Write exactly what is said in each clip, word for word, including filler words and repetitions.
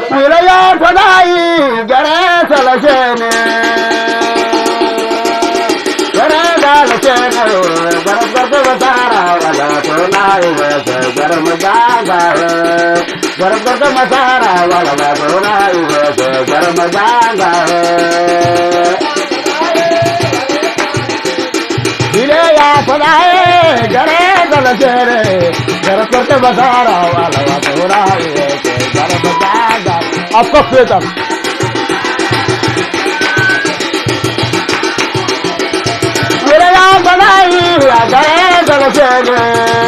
wilaya fadai gare salashene gare salashene gare gare masara wala tonai wese gare madanga gare gare masara wala tonai wese gare madanga wilaya fadai gare salashene gare gare masara wala tonai wese gare madanga आपका पेट आप मेरा नाम बनाई गरे चल चले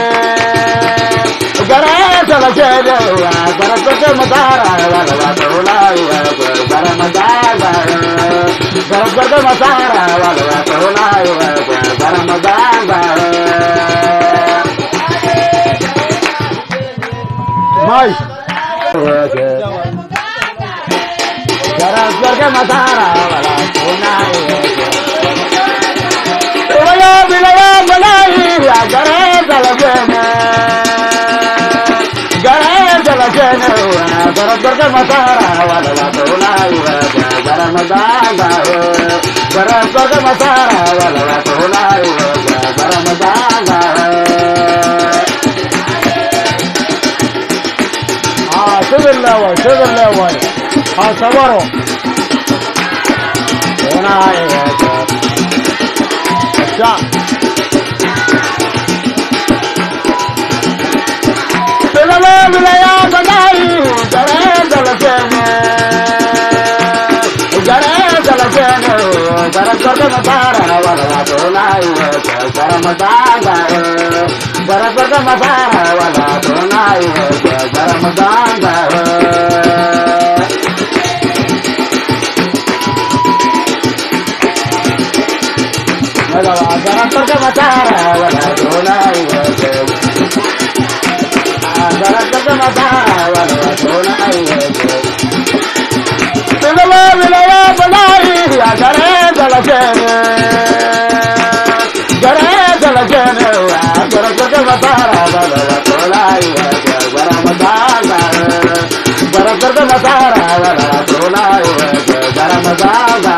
गरे चल चले गरे कुछ मसारा वाला तोलाई गरे मसारा गरे कुछ मसारा वाला तोलाई गरे मसारा भाई Gare masara wala tonai Wilaya wilaya balai gare salajene Gare salajene gare gare masara wala tonai gare madanga gare gare masara wala tonai gare madanga Ah subhanallah wa subhanallah wa Ah sabaro अच्छा चलो मिलाया बनाई गरे चलते गरे चलते गरे करके मसारा वाला तोलाई गरे मसाला गरे करके मसारा वाला तोलाई गरे मसाला Gara kerja masara wala tonai Gara kerja masara wala tonai Tengah wilaya balai gare salajene gare salajene gara kerja masara wala tonai gara madanga gara kerja masara wala tonai gara madanga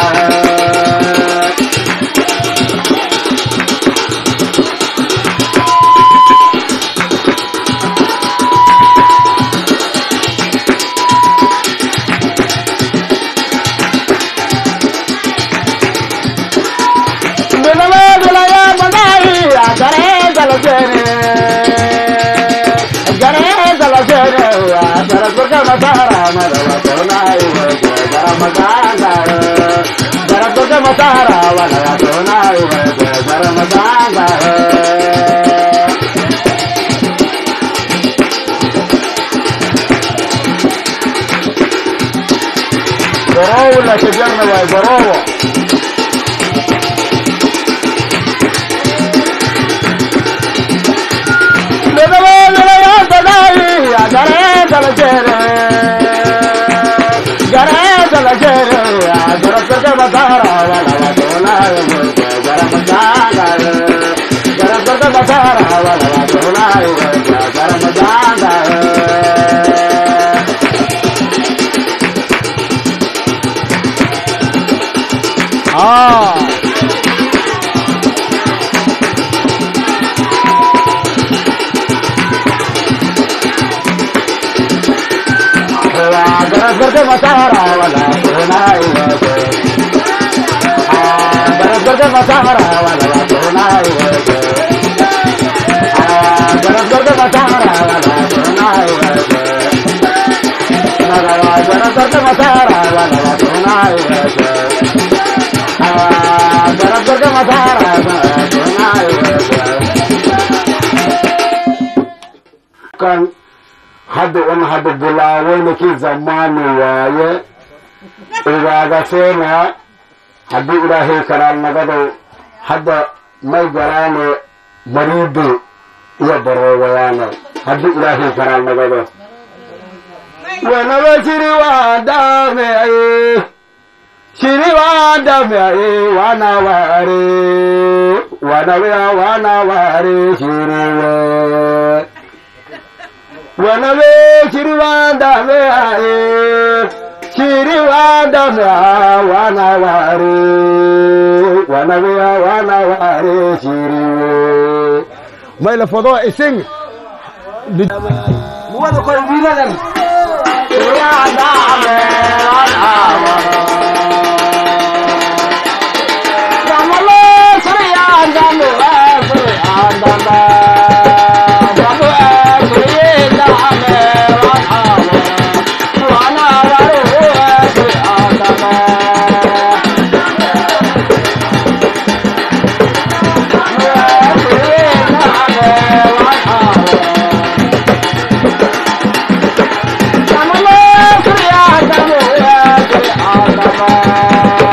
Masara wala tonai gara madanga gara gare masara wala tonai gara madanga Borowo la kejanna wa borowo Ledawa ledawa badai gare salajene gare salajene gare kerja masara wala tonai gare madanga gare kerja masara wala tonai gare madanga ah Gara kerja masara wala tonai Gara kerja masara wala tonai Gara kerja masara wala tonai Gara kerja masara wala tonai Gara kerja masara wala tonai Kan hadda wani hadda bulawai na ke zamani waye iraga sena hadda irahe karal na gado hadda mai gara ne maridu iya baro wayana hadda irahe karal na gado wana ba shiriwa da me aye shiriwa da me aye wana ware wana wana ware shiriwa ونبي شروان دمي شروان دمي وانا واري ونبي وانا واري شروان ما إلا فضاء سنگ وانا كل بينا شروان دمي وانا واري شروان دمي شروان دمي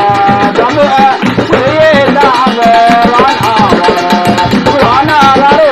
Wana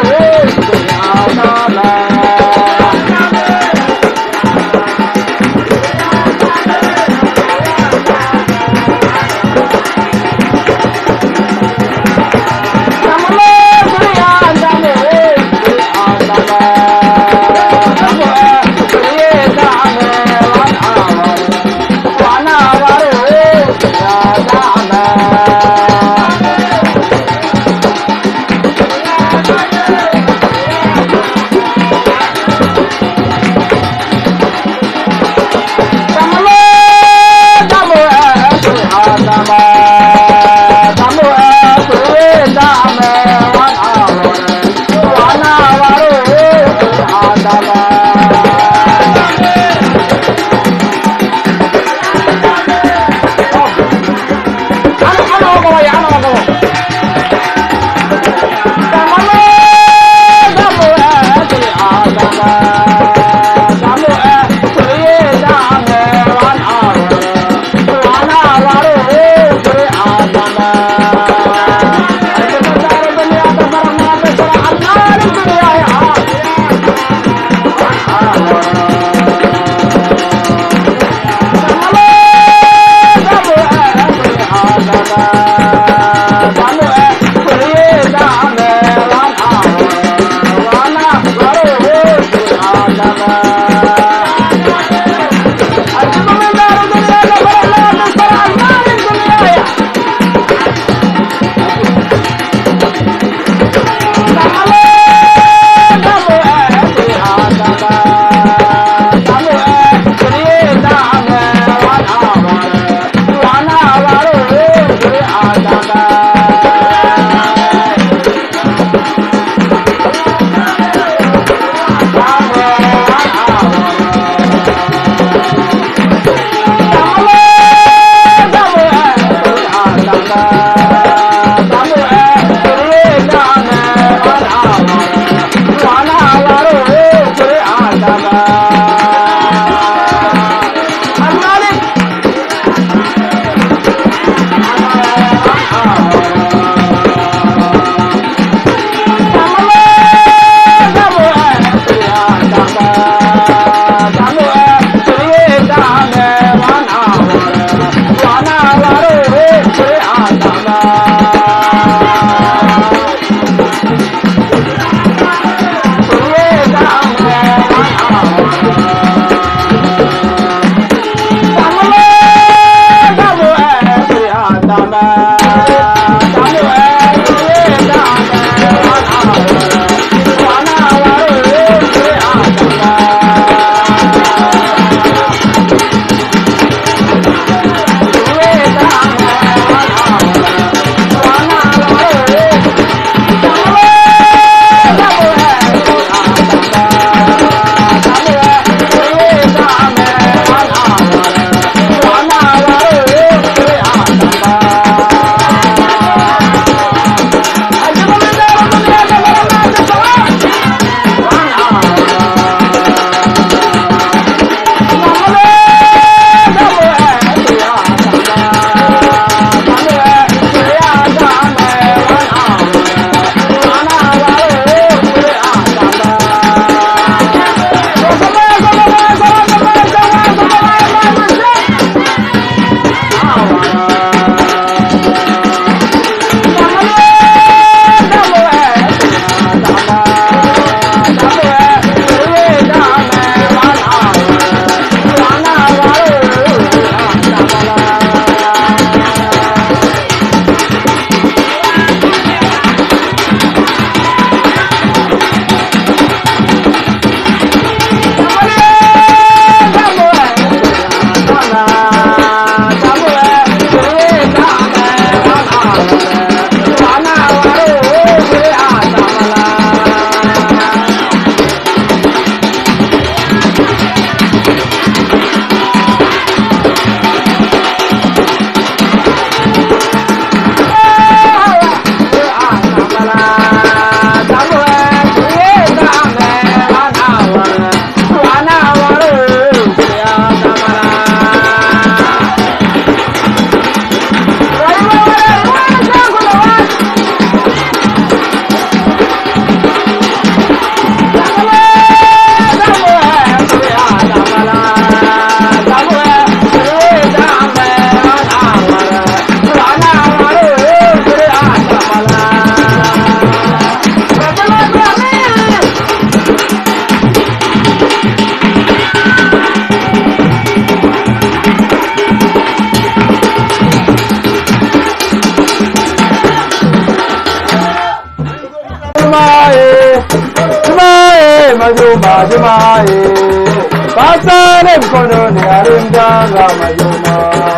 majuma jumae pasale mkononi alimganga majuma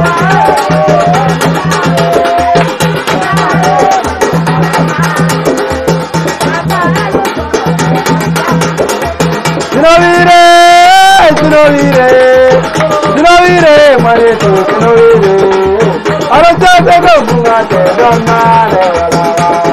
Sinovire sinovire sinovire maretu sinovire arachate gofunga te donna le wala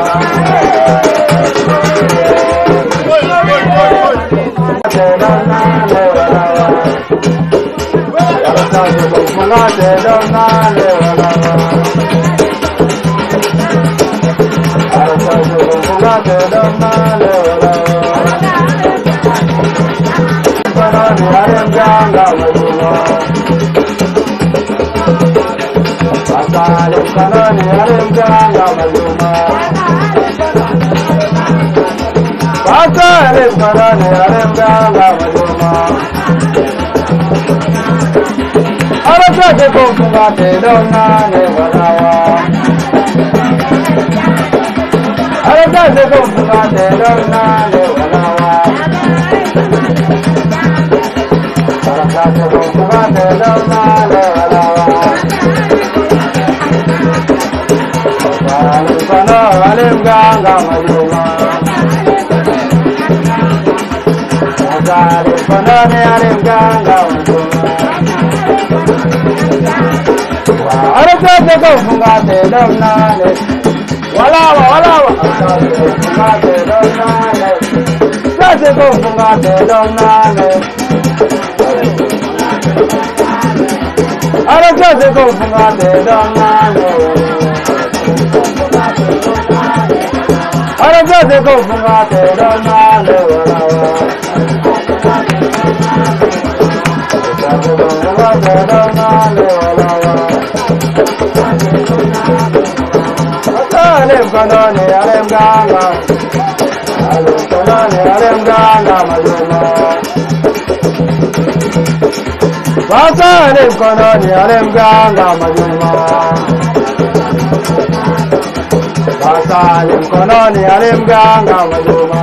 Arate konfunga te donna le walawa Arate konfunga te donna le walawa Arate konfunga te donna le walawa Alim kono alim ganga majuma Alim kono ne alim ganga majuma Arate konfunga te donna le walawa walawa konfunga te donna le Arate konfunga te donna le Arate konfunga te donna le Arate konfunga te donna le walawa Arate konfunga te donna le walawa Alim kanoni alim ganga Alim kanoni alim ganga majuma Wasa alim kanoni alim ganga majuma Wasa alim kanoni alim ganga majuma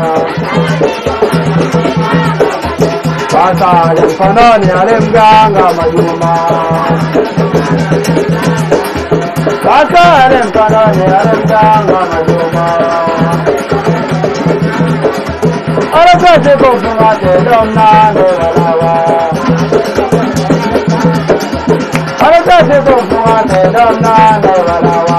Wasa alim kanoni alim ganga majuma Alim kanoni alim ganga majuma Arate konfunga te donna le walawa Arate konfunga te donna le walawa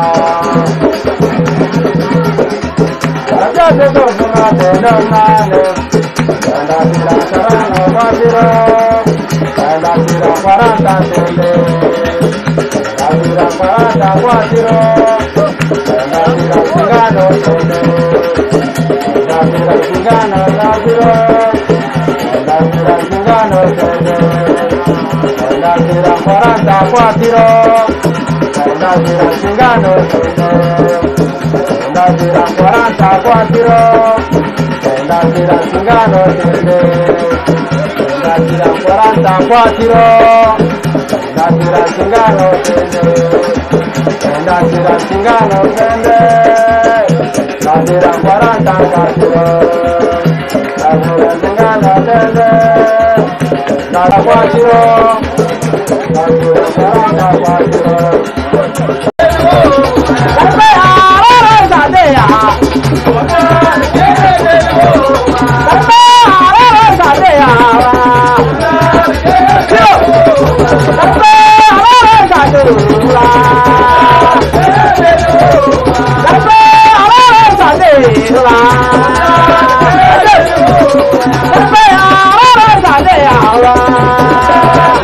Arate konfunga te donna le Danda tira sarano bajiro Danda tira paranta tele Danda paranta guajiro Danda tira cigano tele Danda tira cigano guajiro Danda tira cigano tele Danda tira paranta guajiro Danda tira cigano tele Danda tira paranta guajiro Danda tira cigano tele Danda tira paranta guajiro Natira singano tende, natira singano tende, natira paranta katiro, natira singano tende, natira katiro, natira paranta katiro. Sampai arah saja, sampai arah saja. Sampai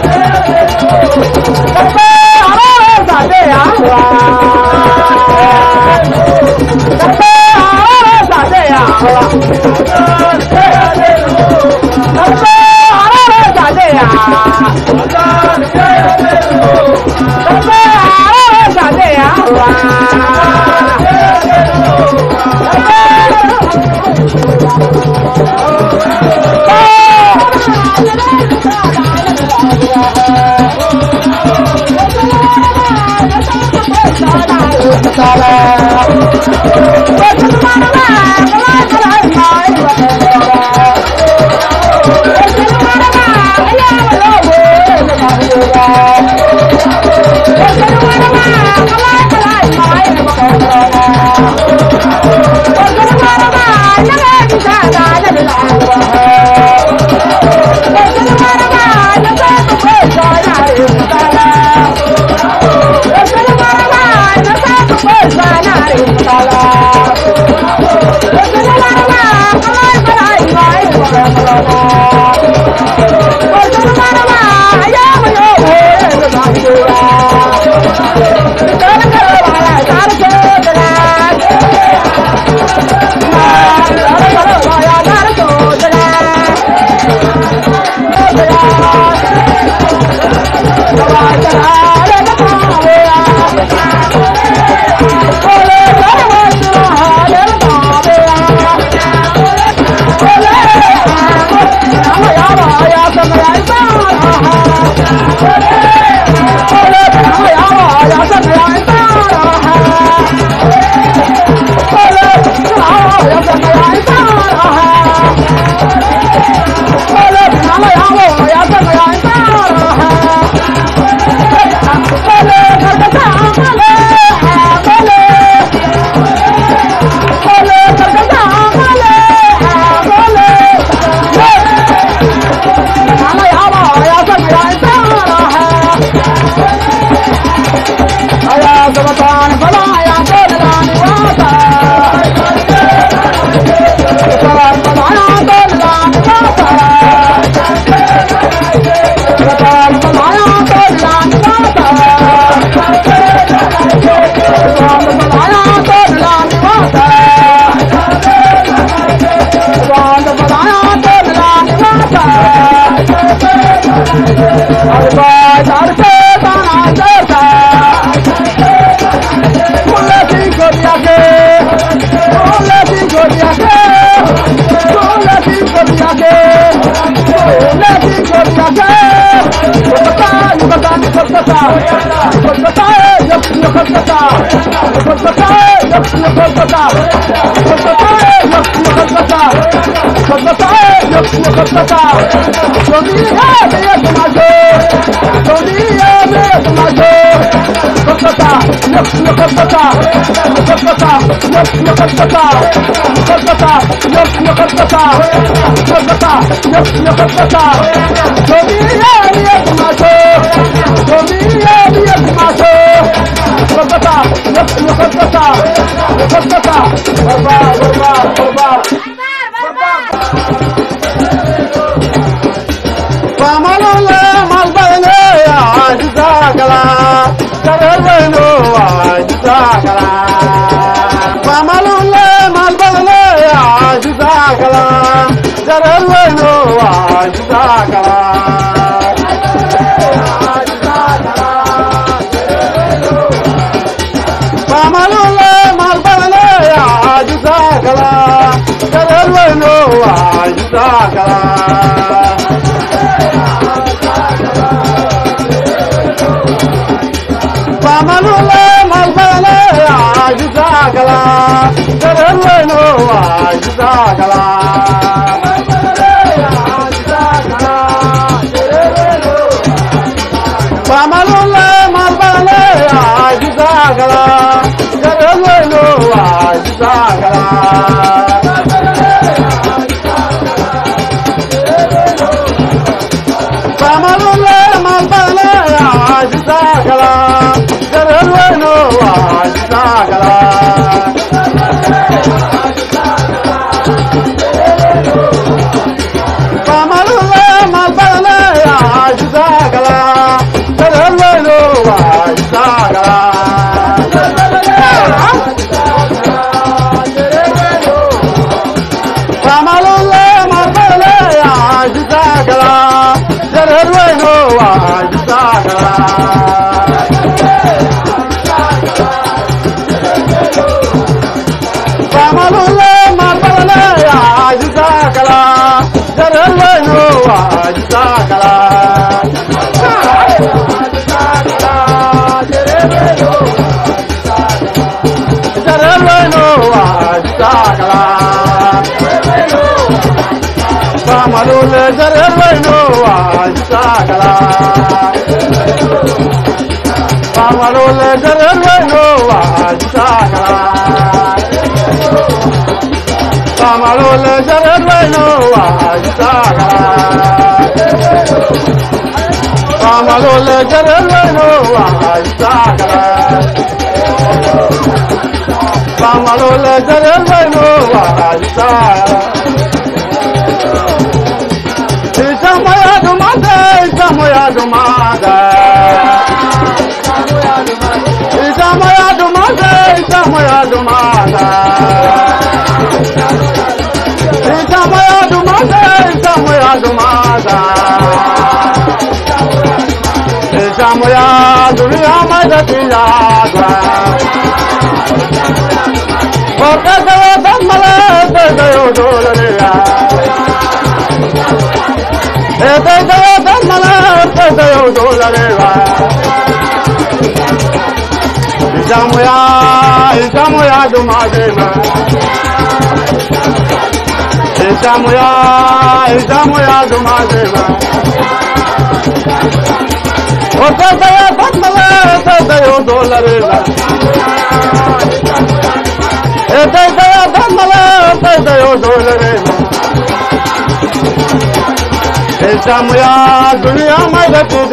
दुनिया में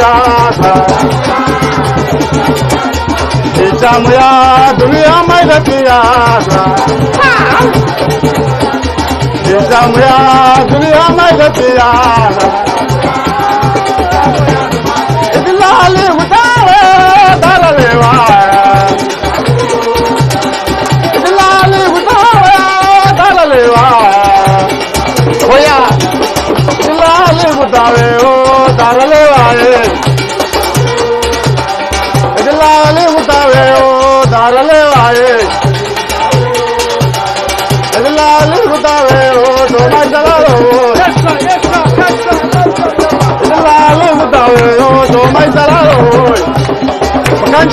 दुनिया में दुनिया में लाली उठाए दल लेवा लाली उठाए दल लेवा होया लाली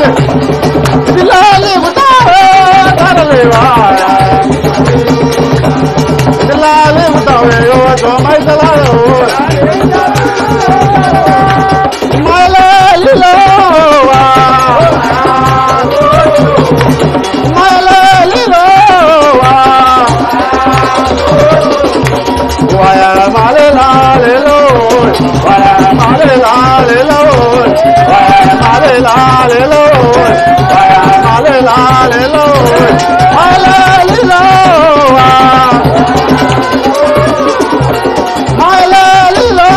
दिलाली बतावे तरले वाया दिलाली बतावे ओ तो मैं चलायो माला लीलो माला लीलो वाया माले लाले लो वाया माले लाले लो वाया माले लाले लो वाया माले लाले लो माला लीलो माला लीलो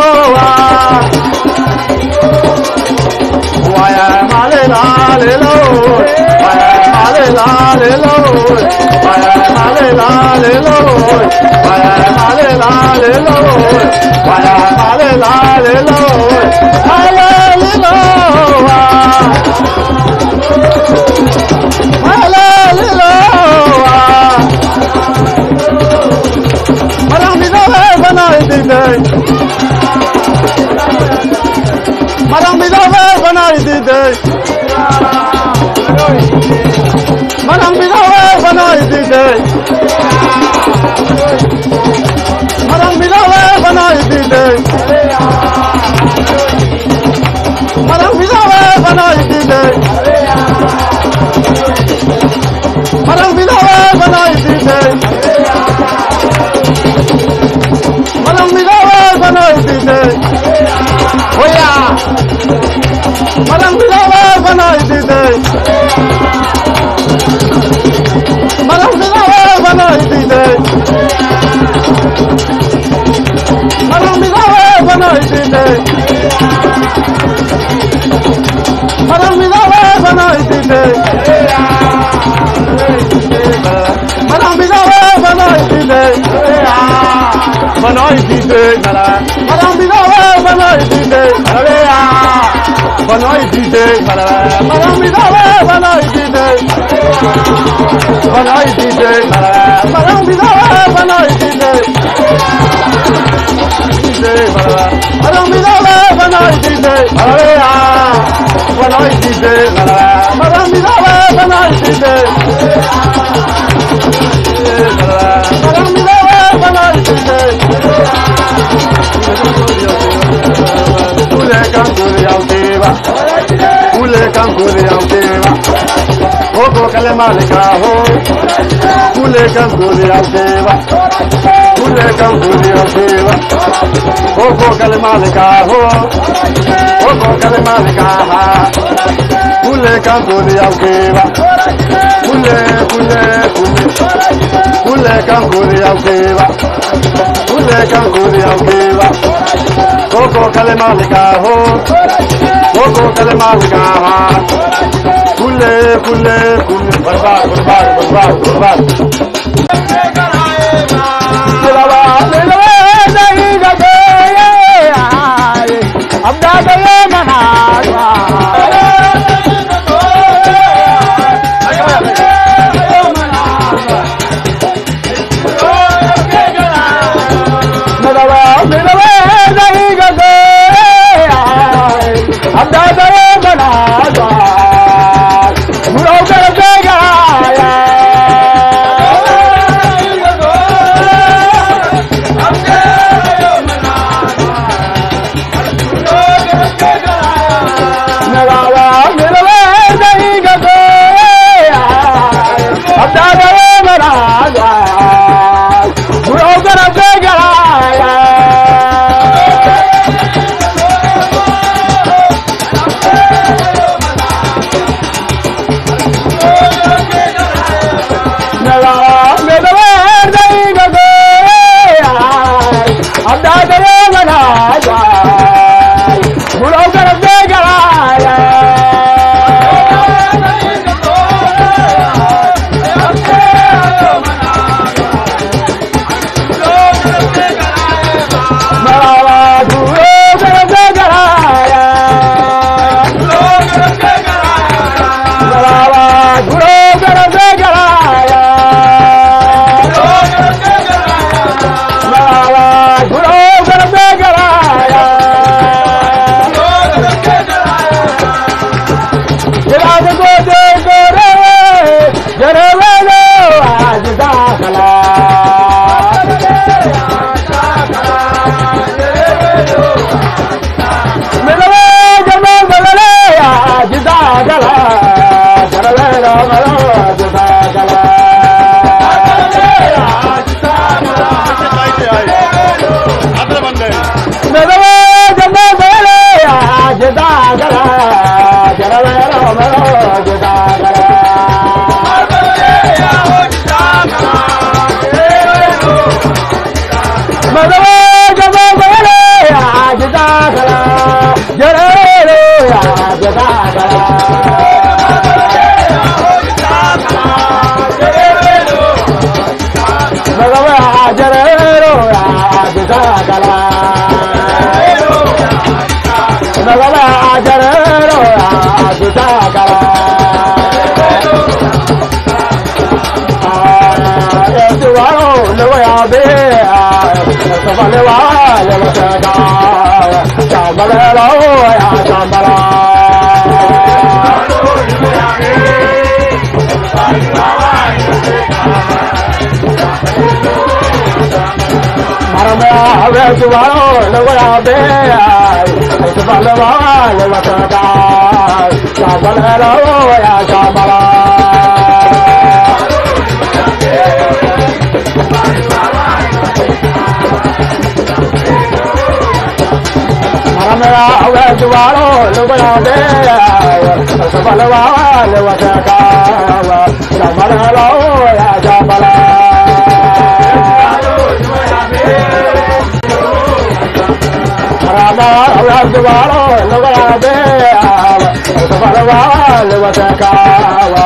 वाया माले लाले लो वाया माले लाले लो वाया माले लाले लो वाया माले लाले लो वाया माले लाले लो माला लीलो माला लीलो मरम बिदावे बनाई दीदे मरम बिदावे बनाई दीदे मरम बिदावे बनाई दीदे मरम बिदावे बनाई दीदे मरम बिदावे बनाई दीदे मरम बिदावे बनाई दीदे मरम बिदावे बनाई दीदे होया मरम बिदावे बनाई दीदे मरम बिदावे बनाई दीदे मरम बिदावे बनाई दीदे मरम बिदावे बनाई दीदे मरम बिदावे बनाई दीदे बनाई दीदे मरम बिदावे बनाई दीदे अरे आ बनाई दीदे मरम बिदावे बनाई दीदे बनाई दीदे मरम बिदावे बनाई दीदे मरम बिदावे बनाई दीदे अरे आ बनाई दीदे मरम बिदावे बनाई दीदे मरम बिदावे बनाई दीदे Ule kankuri auteva Ule kankuri auteva Oko kale malika ho Ule kankuri auteva Ule kankuri auteva Oko kale malika ho Oko kale malika ha Ule kankuri auteva Ule ule ule Ule kankuri auteva Ule kankuri auteva Oko kale malika ho Oko kale malika ha Kule kule kule Barbar barbar barbar barbar Dilava dilava nahi gaye Abda gaye manara jazaakala jareero yaa jazaakala magaba jareero yaa jazaakala magaba jareero yaa jazaakala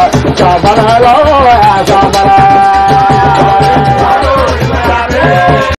Jabala,